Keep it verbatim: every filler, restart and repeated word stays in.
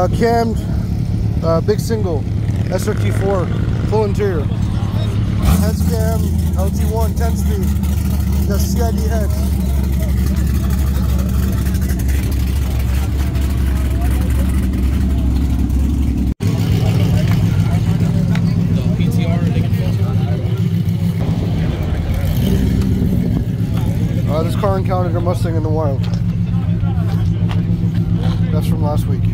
cammed, uh, big single, S R T four, full interior. Heads cam, L T one, ten speed. Got C I D heads. Uh, this car encountered a Mustang in the wild. That's from last week.